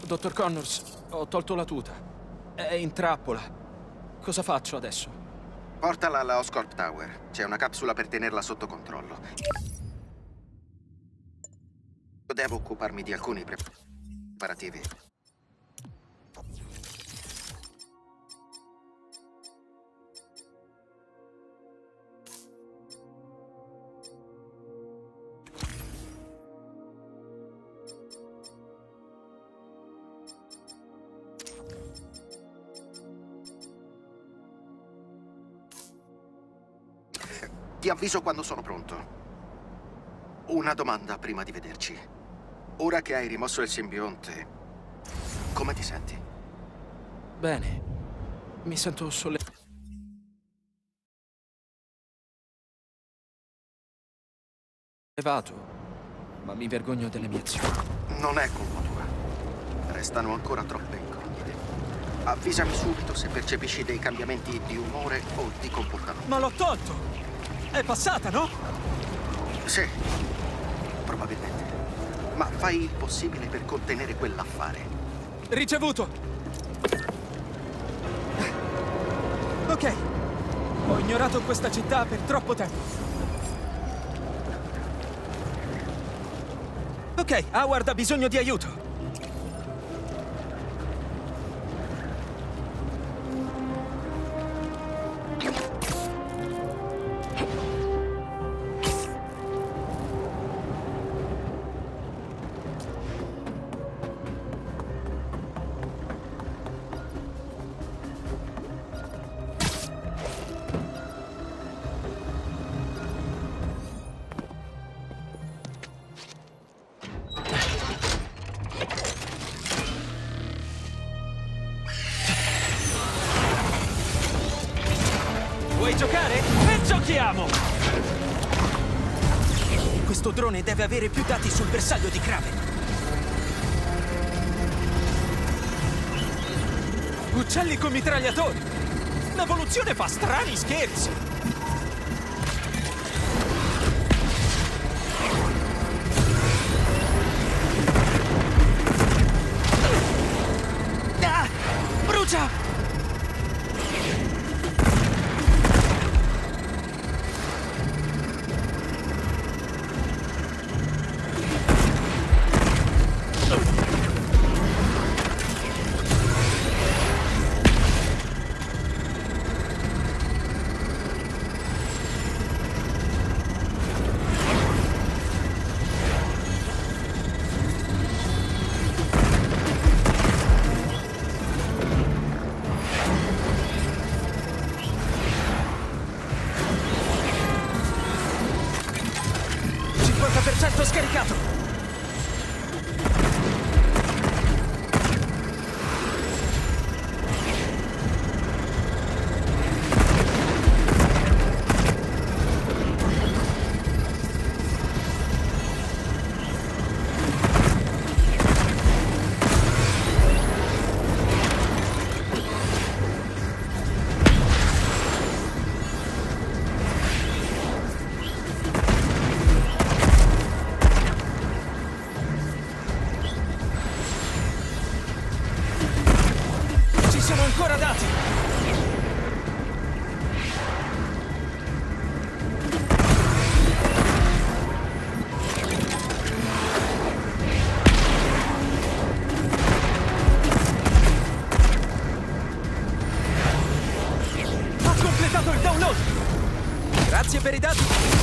Dottor Connors, ho tolto la tuta. È in trappola. Cosa faccio adesso? Portala alla Oscorp Tower. C'è una capsula per tenerla sotto controllo. Devo occuparmi di alcuni preparativi. Ti avviso quando sono pronto. Una domanda prima di vederci. Ora che hai rimosso il simbionte, come ti senti? Bene. Mi sento sollevato, ma mi vergogno delle mie azioni. Non è colpa tua. Restano ancora troppe incognite. Avvisami subito se percepisci dei cambiamenti di umore o di comportamento. Ma l'ho tolto! È passata, no? Sì, probabilmente. Ma fai il possibile per contenere quell'affare. Ricevuto! Ok. Ho ignorato questa città per troppo tempo. Ok, Howard ha bisogno di aiuto. Vuoi giocare? E giochiamo! Questo drone deve avere più dati sul bersaglio di Kraven. Uccelli con mitragliatori! L'evoluzione fa strani scherzi! Ah! Brucia! Scaricato! Sono ancora dati! Ha completato il download! Grazie per i dati!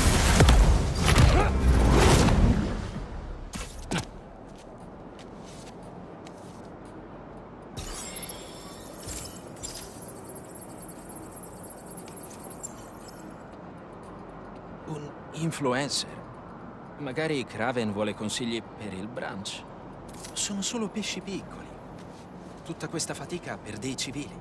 Un influencer. Magari Kraven vuole consigli per il brunch. Sono solo pesci piccoli. Tutta questa fatica per dei civili.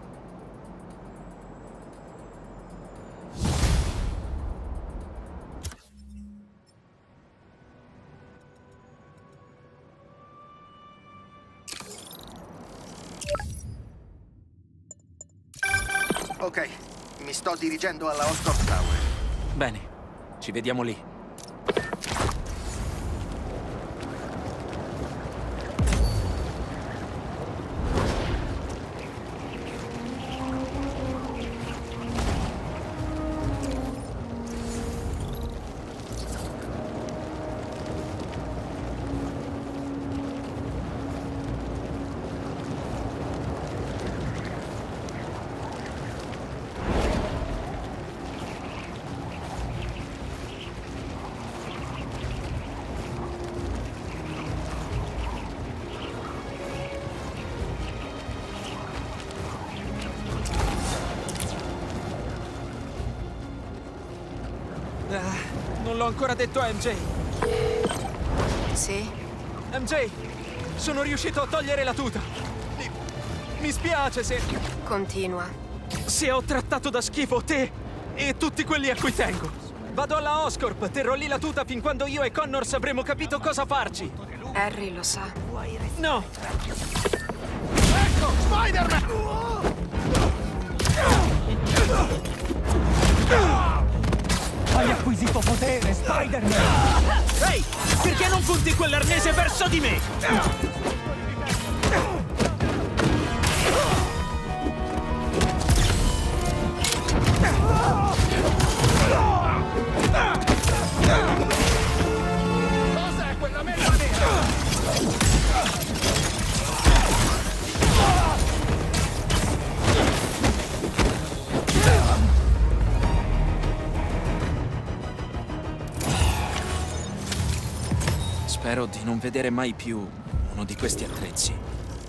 Ok, mi sto dirigendo alla Oscorp Tower. Bene. Ci vediamo lì. Non l'ho ancora detto a MJ. Sì? MJ, sono riuscito a togliere la tuta. Mi spiace se... Continua. se ho trattato da schifo te e tutti quelli a cui tengo. Vado alla Oscorp, terrò lì la tuta fin quando io e Connors avremo capito cosa farci. Harry lo sa. No! Ecco, Spider-Man! Hai acquisito potere, Spider-Man! Ehi! Perché non punti quell'arnese verso di me? Cos'è quella merda nera? Spero di non vedere mai più uno di questi attrezzi.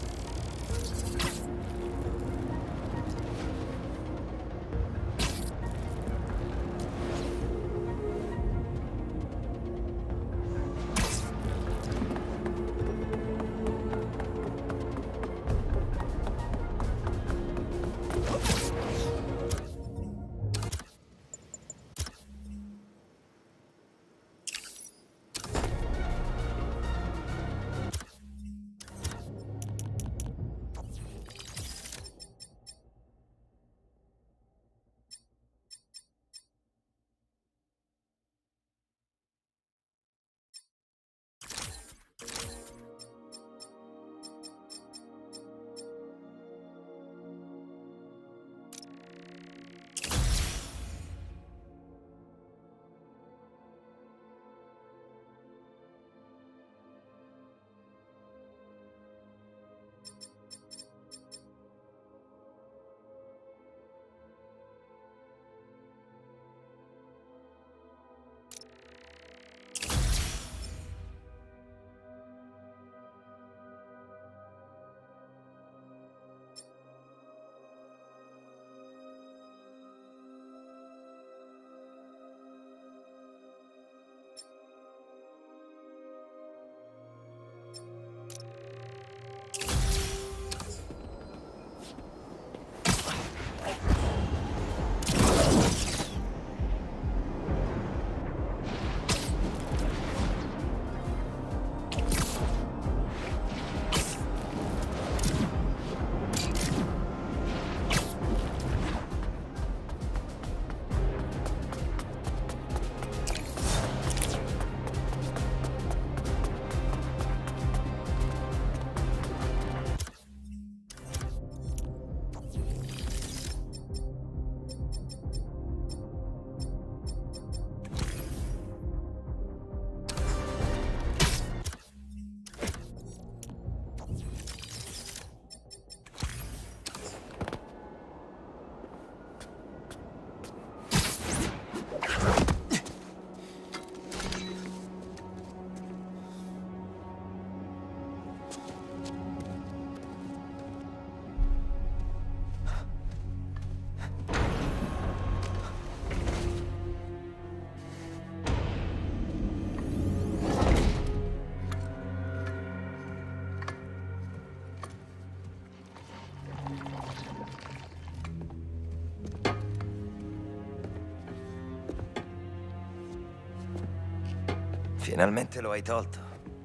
Finalmente lo hai tolto.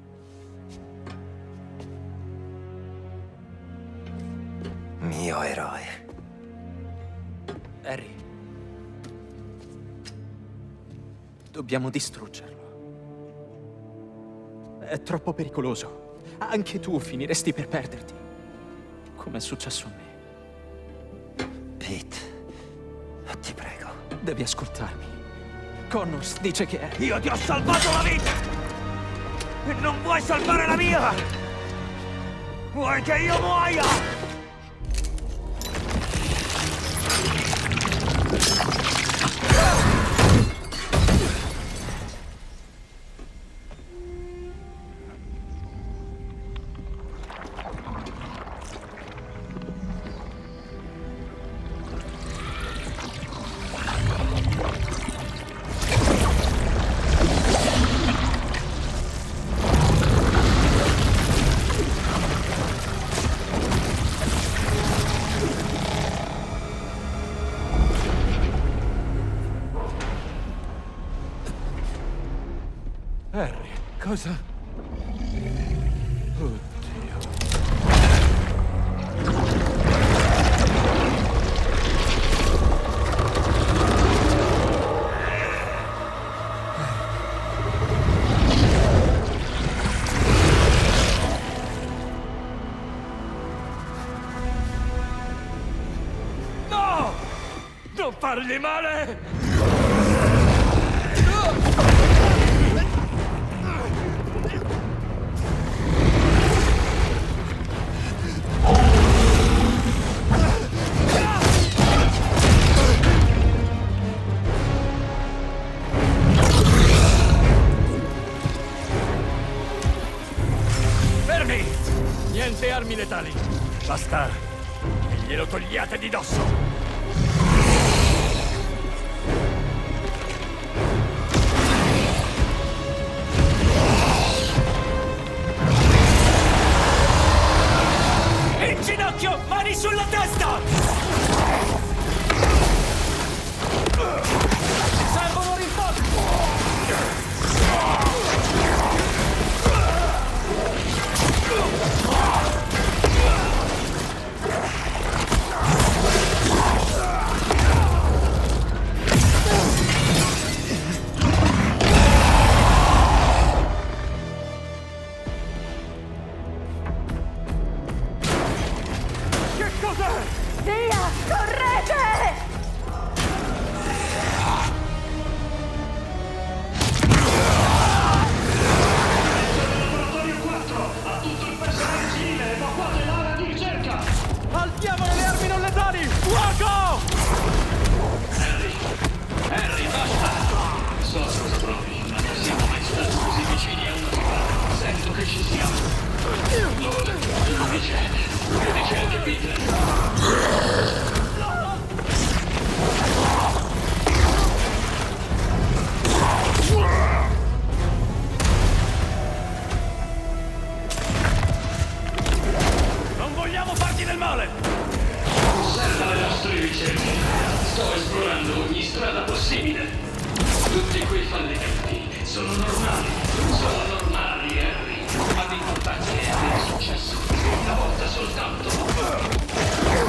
Mio eroe. Harry. Dobbiamo distruggerlo. È troppo pericoloso. Anche tu finiresti per perderti. Come è successo a me. Pete, ti prego. Devi ascoltarmi. Connors dice che è... Io ti ho salvato la vita! E non vuoi salvare la mia! Vuoi che io muoia? Cosa? Oddio. No! Non fargli male! Fermi! Niente armi letali. Basta che glielo togliate di dosso. In ginocchio! Mani sulla testa! Ci servono rinforzi! Che cos'è? Via! Correte! Al diavolo le armi non letali! Fuoco! Harry, basta! So cosa provi, ma non siamo mai stati così vicini a una spada. Sento che ci siamo. Lo dice anche Peter. Non vogliamo farti del male! Osserva le nostre ricerche. Sto esplorando ogni strada possibile. Tutti quei fallimenti sono normali. Sono normali, Harry. Ma l'importante è avere successo. Una volta soltanto.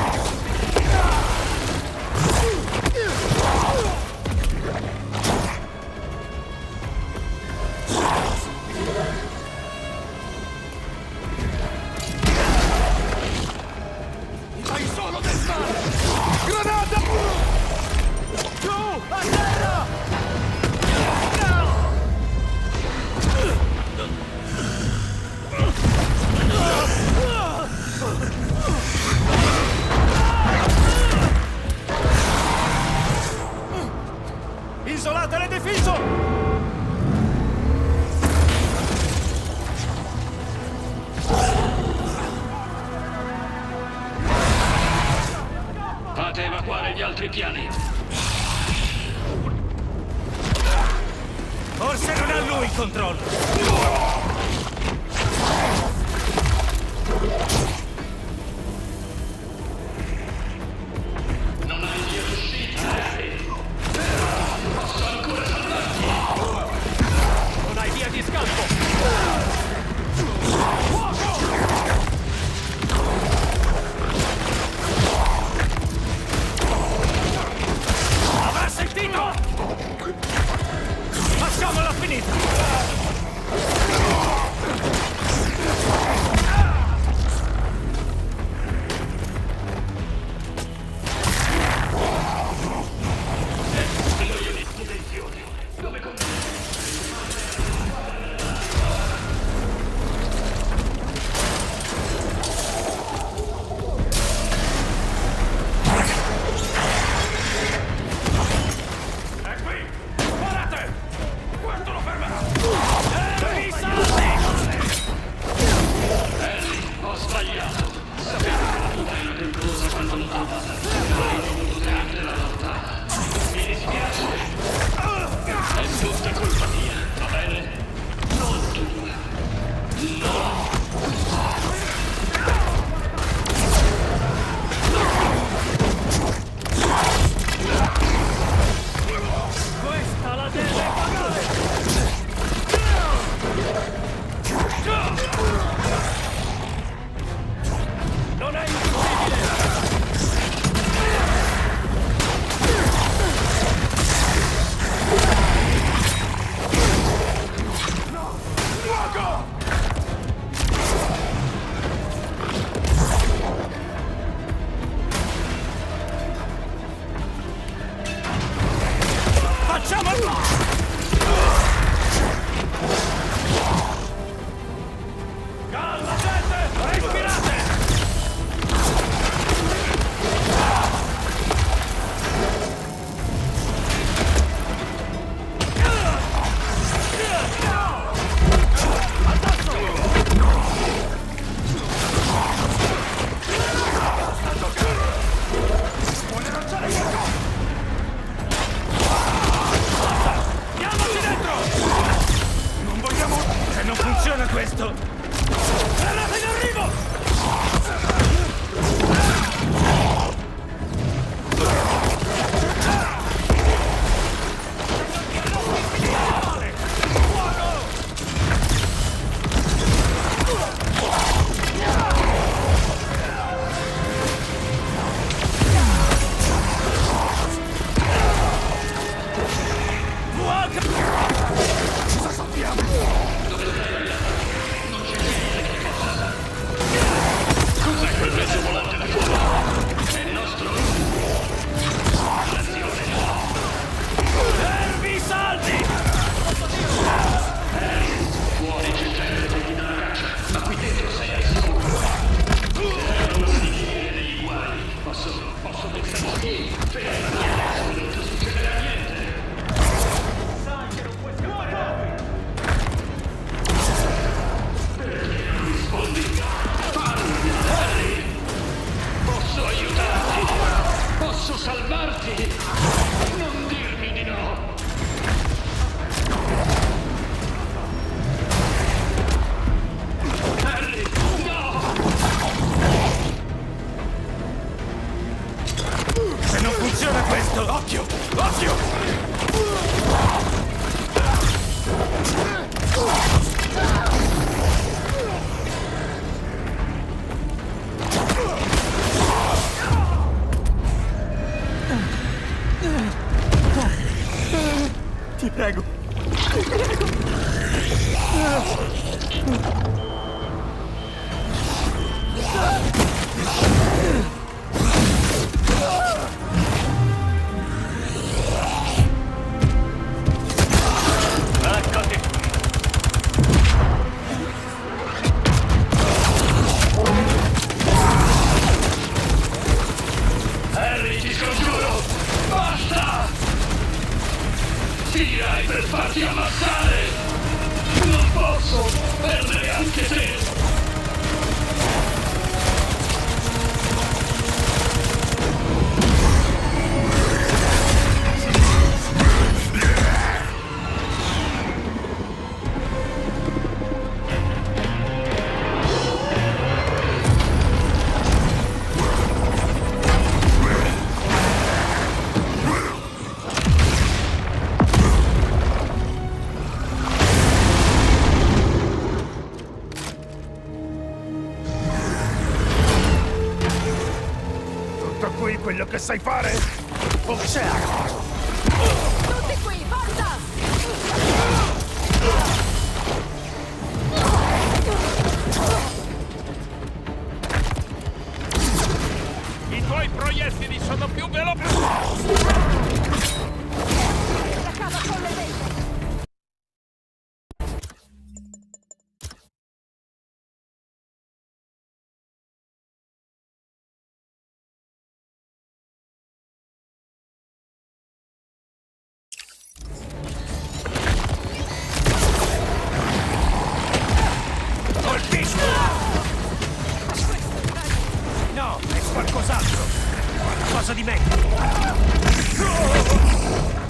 Fai solo del male! Granata! Giù! A terra! Isolate l'edificio! Fate evacuare gli altri piani. Forse non ha lui il controllo! Non hai via d'uscita, Harry. Posso ancora salvarti. Non hai via di scampo! Avrà sentito? Facciamola finita! Speriamo che adesso non ti succederà niente. Sai che non puoi scappare. Perché non rispondi? Parla, Harry! Posso aiutarti! Posso salvarti! Non dirmi di no! Harry, no! Se non funziona questo, occhio! Occhio! Ti prego. Eccoti qui. Harry, ti scongiuro! Basta! Tirai per farti ammazzare! Non posso perdere anche te! Tutto qui quello che sai fare? Tutti qui, forza! I tuoi proiettili sono più veloci! La cava con le vette! Colpisco! No, è qualcos'altro! Qualcosa di meglio!